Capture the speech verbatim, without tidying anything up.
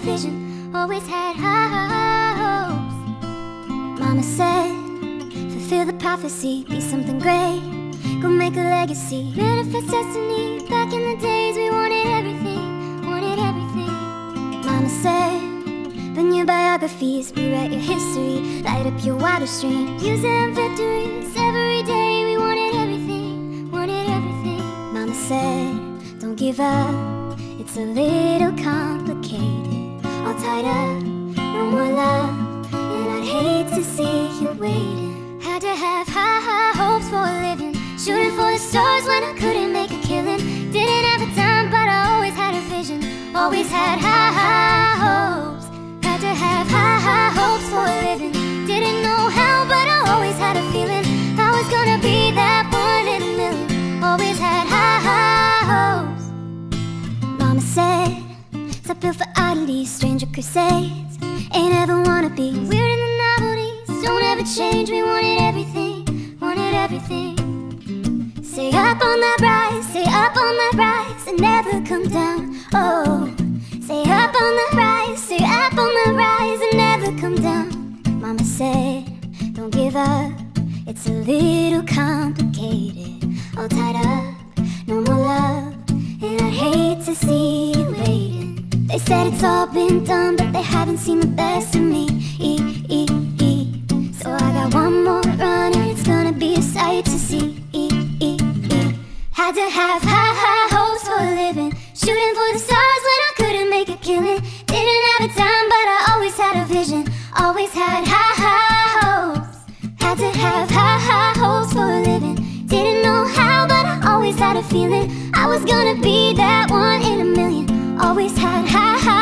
vision, always had high hopes. Mama said, fulfill the prophecy, be something great, go make a legacy, manifest destiny. Back in the days we wanted everything, wanted everything. Mama said, burn your biographies, rewrite your history, light up your water stream, use them victories. Every day we wanted everything, wanted everything. Mama said, don't give up, it's a little complicated, all tied up, no more love, and I'd hate to see you waiting. Had to have high, high hopes for a living, shooting for the stars when I couldn't make a killing. Didn't have a time, but I always had a vision, always had high, high hopes. Had to have high, high hopes for a living, didn't know how, but I always had a feeling I was gonna be that one in a million. Always had high, high hopes. Mama said, stop built for oddities, stranger crusades, ain't ever wanna be weird in the novelties. Don't ever change, we wanted everything, wanted everything. Stay up on that rise, stay up on that rise, and never come down. Oh, stay up on that rise, stay up on that rise, and never come down. Mama said, don't give up, it's a little complicated, all tied up, no more love, and I'd hate to see you waiting. They said it's all been done, but they haven't seen the best of me. E -e -e. So I got one more run, and it's gonna be a sight to see. E -e -e. Had to have high, high hopes for a living, shooting for the stars when I couldn't make a killing. Didn't have a time, but I always had a vision, always had high, high hopes. Had to have high, high hopes for a living, didn't know how, but I always had a feeling I was gonna be that one in a million. Always had high, high